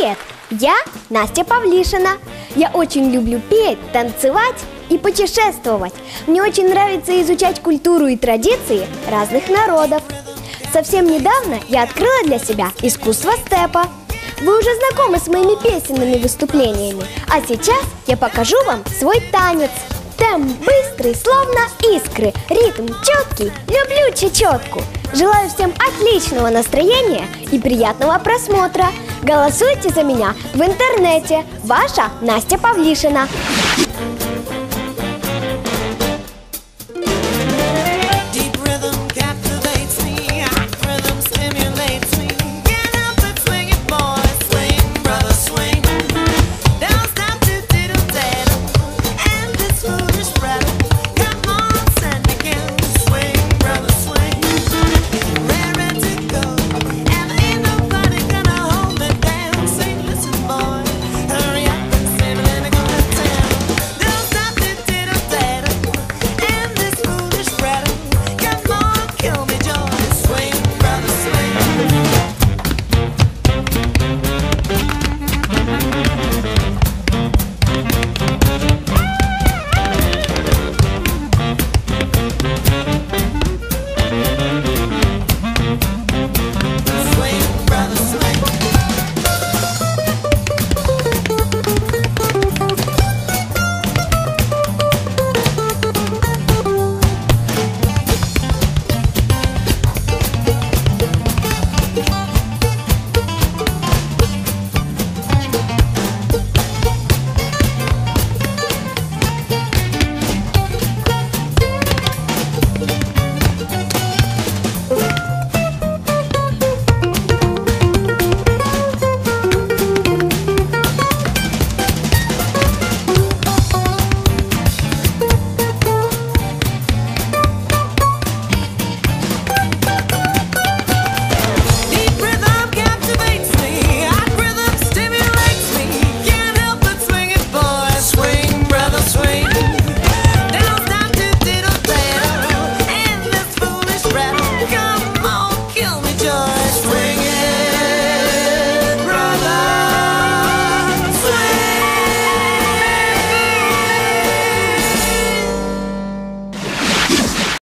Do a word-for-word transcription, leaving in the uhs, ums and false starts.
Привет! Я Настя Павлишина. Я очень люблю петь, танцевать и путешествовать. Мне очень нравится изучать культуру и традиции разных народов. Совсем недавно я открыла для себя искусство степа. Вы уже знакомы с моими песенными выступлениями, а сейчас я покажу вам свой танец. Темп быстрый, словно искры, ритм четкий, люблю чечетку. Желаю всем отличного настроения и приятного просмотра. Голосуйте за меня в интернете. Ваша Настя Павлишина.